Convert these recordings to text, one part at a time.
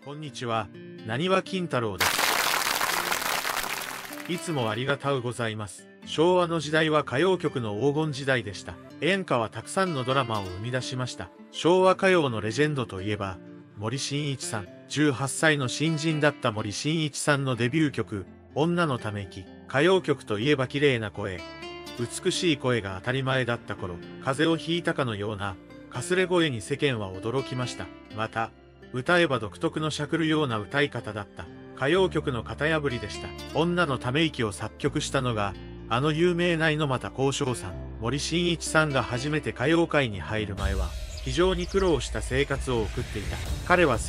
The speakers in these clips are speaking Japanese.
こんにちは、なにわ金太郎です。いつもありがとうございます。昭和の時代は歌謡曲の黄金時代でした。演歌はたくさんのドラマを生み出しました。昭和歌謡のレジェンドといえば、森進一さん。18歳の新人だった森進一さんのデビュー曲、女のため息。歌謡曲といえば綺麗な声、美しい声が当たり前だった頃、風邪をひいたかのような、かすれ声に世間は驚きました。また、歌えば独特のしゃくるような歌い方だった。歌謡曲の型破りでした。女のため息を作曲したのが、あの有名な猪俣公章さん。森進一さんが初めて歌謡界に入る前は、非常に苦労した生活を送っていた。彼は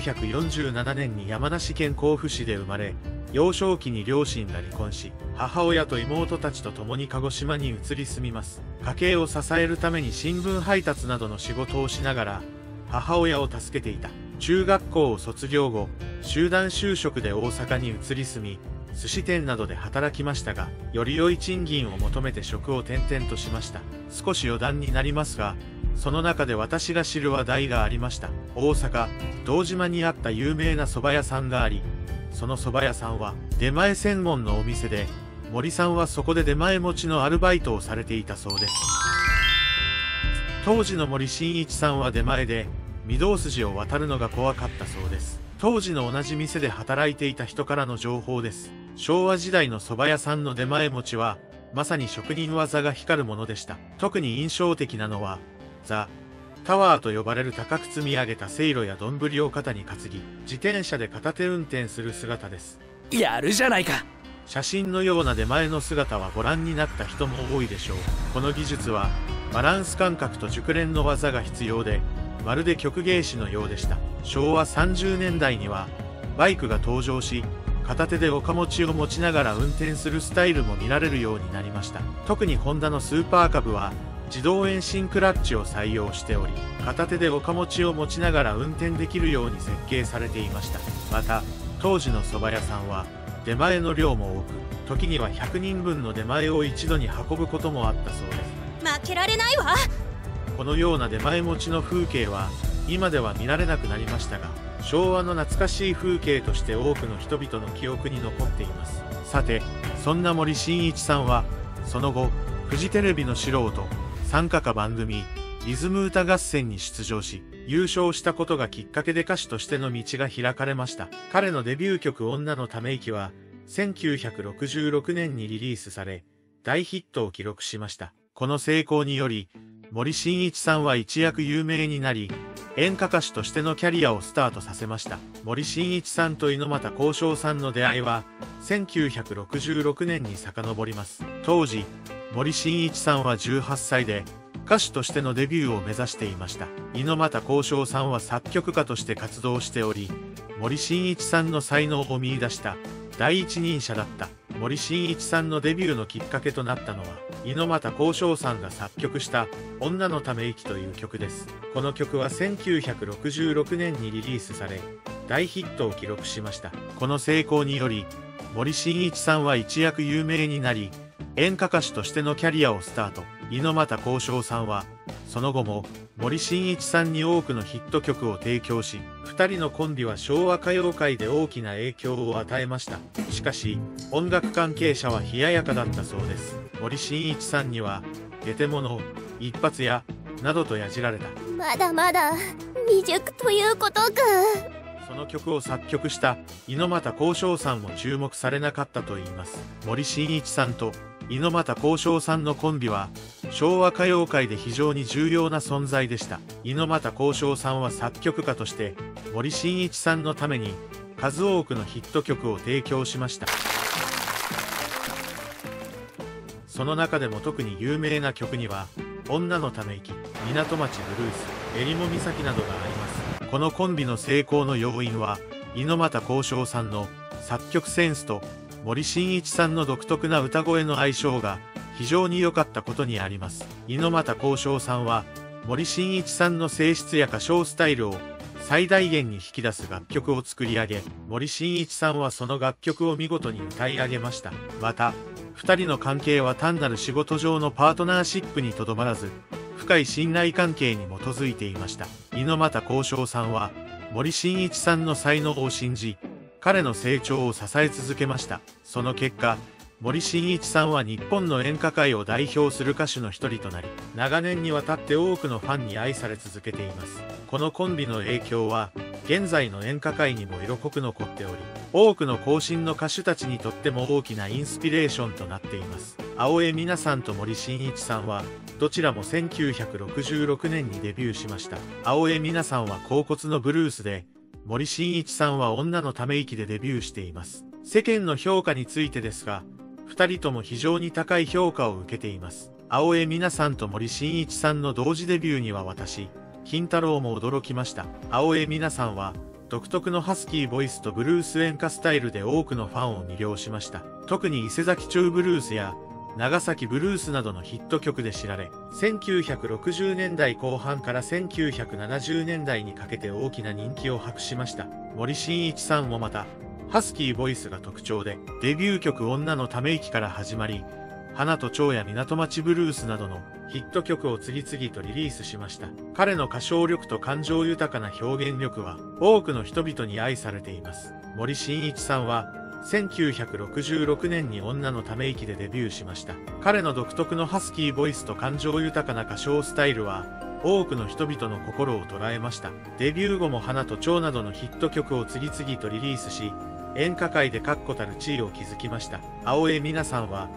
1947年に山梨県甲府市で生まれ、幼少期に両親が離婚し、母親と妹たちと共に鹿児島に移り住みます。家計を支えるために新聞配達などの仕事をしながら、母親を助けていた。中学校を卒業後、集団就職で大阪に移り住み、寿司店などで働きましたが、より良い賃金を求めて職を転々としました。少し余談になりますが、その中で私が知る話題がありました。大阪、堂島にあった有名な蕎麦屋さんがあり、その蕎麦屋さんは出前専門のお店で、森さんはそこで出前持ちのアルバイトをされていたそうです。当時の森進一さんは出前で、御堂筋を渡るのが怖かったそうです。当時の同じ店で働いていた人からの情報です。昭和時代の蕎麦屋さんの出前持ちは、まさに職人技が光るものでした。特に印象的なのは、ザ・タワーと呼ばれる高く積み上げたせいろや丼を肩に担ぎ、自転車で片手運転する姿です。 やるじゃないか。 写真のような出前の姿はご覧になった人も多いでしょう。この技術は、バランス感覚と熟練の技が必要で、まるで曲芸師のようでした。昭和30年代には、バイクが登場し、片手で岡持ちを持ちながら運転するスタイルも見られるようになりました。特にホンダのスーパーカブは、自動遠心クラッチを採用しており、片手で岡持ちを持ちながら運転できるように設計されていました。また、当時の蕎麦屋さんは、出前の量も多く、時には100人分の出前を一度に運ぶこともあったそうです。 負けられないわ。 このような出前持ちの風景は、今では見られなくなりましたが、昭和の懐かしい風景として多くの人々の記憶に残っています。さて、そんな森進一さんは、その後、フジテレビの素人、参加歌番組、リズム歌合戦に出場し、優勝したことがきっかけで歌手としての道が開かれました。彼のデビュー曲女のため息は、1966年にリリースされ、大ヒットを記録しました。この成功により、森進一さんは一躍有名になり、演歌歌手としてのキャリアをスタートさせました。森進一さんと猪俣公章さんの出会いは、1966年に遡ります。当時、森進一さんは18歳で、歌手としてのデビューを目指していました。猪俣公章さんは作曲家として活動しており、森進一さんの才能を見出した第一人者だった。森進一さんのデビューのきっかけとなったのは、猪俣公章さんが作曲した女のため息という曲です。この曲は1966年にリリースされ、大ヒットを記録しました。この成功により、森進一さんは一躍有名になり、演歌歌手としてのキャリアをスタート。猪俣公章さんは、その後も森進一さんに多くのヒット曲を提供し、二人のコンビは昭和歌謡界で大きな影響を与えました。しかし、音楽関係者は冷ややかだったそうです。森進一さんには、ゲテモノ、一発屋、などとやじられた。 まだまだ未熟ということか。 その曲を作曲した猪俣公章さんも注目されなかったといいます。森進一さんと猪俣公章さんのコンビは昭和歌謡界で非常に重要な存在でした。猪俣公章さんは作曲家として森進一さんのために数多くのヒット曲を提供しました。その中でも特に有名な曲には女のため息、港町ブルース、襟裳岬などがあります。このコンビの成功の要因は猪俣公章さんの作曲センスと森進一さんの独特な歌声の相性が非常に良かったことにあります。猪俣公章さんは森進一さんの性質や歌唱スタイルを最大限に引き出す楽曲を作り上げ、森進一さんはその楽曲を見事に歌い上げました。また、二人の関係は単なる仕事上のパートナーシップにとどまらず、深い信頼関係に基づいていました。猪俣公章さんは、 森進一さんの才能を信じ、彼の成長を支え続けました。その結果、森進一さんは日本の演歌界を代表する歌手の一人となり、長年にわたって多くのファンに愛され続けています。このコンビの影響は、現在の演歌界にも色濃く残っており、多くの後進の歌手たちにとっても大きなインスピレーションとなっています。青江三奈さんと森進一さんは、どちらも1966年にデビューしました。青江三奈さんは甲骨のブルースで、森進一さんは女のため息でデビューしています。世間の評価についてですが、二人とも非常に高い評価を受けています。青江三奈さんと森進一さんの同時デビューには私、金太郎も驚きました。青江三奈さんは、独特のハスキーボイスとブルース演歌スタイルで多くのファンを魅了しました。特に伊勢崎町ブルースや、長崎ブルースなどのヒット曲で知られ、1960年代後半から1970年代にかけて大きな人気を博しました。森進一さんもまた、ハスキーボイスが特徴で、デビュー曲女のため息から始まり、花と蝶や港町ブルースなどのヒット曲を次々とリリースしました。彼の歌唱力と感情豊かな表現力は多くの人々に愛されています。森進一さんは1966年に女のため息でデビューしました。彼の独特のハスキーボイスと感情豊かな歌唱スタイルは多くの人々の心を捉えました。デビュー後も花と蝶などのヒット曲を次々とリリースし、演歌界で確固たる地位を築きました。青江三奈さんは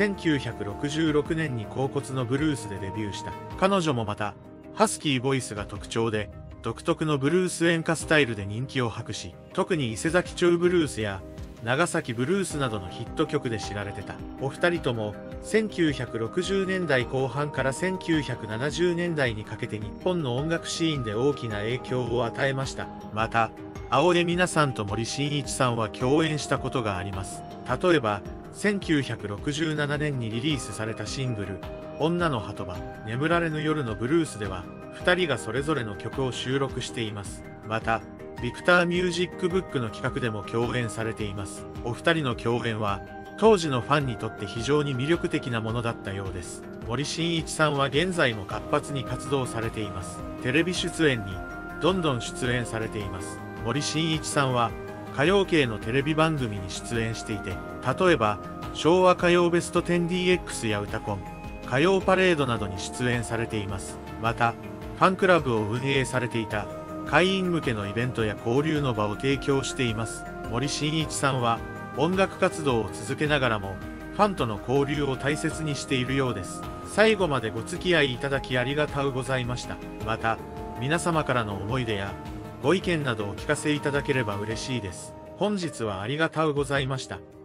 1966年に甲骨のブルースでデビューした。彼女もまた、ハスキーボイスが特徴で、独特のブルース演歌スタイルで人気を博し、特に伊勢崎町ブルースや、長崎ブルースなどのヒット曲で知られてた。お二人とも、1960年代後半から1970年代にかけて日本の音楽シーンで大きな影響を与えました。また、青江三奈さんと森進一さんは共演したことがあります。例えば、1967年にリリースされたシングル、女の鳩場、眠られぬ夜のブルースでは、二人がそれぞれの曲を収録しています。また、ビクターミュージックブックの企画でも共演されています。お二人の共演は、当時のファンにとって非常に魅力的なものだったようです。森進一さんは現在も活発に活動されています。テレビ出演に、どんどん出演されています。森進一さんは、歌謡系のテレビ番組に出演していて、例えば、昭和歌謡ベスト 10DX や歌コン、歌謡パレードなどに出演されています。また、ファンクラブを運営されていた、会員向けのイベントや交流の場を提供しています。森進一さんは、音楽活動を続けながらも、ファンとの交流を大切にしているようです。最後までご付き合いいただきありがとうございました。また、皆様からの思い出や、ご意見などお聞かせいただければ嬉しいです。本日はありがとうございました。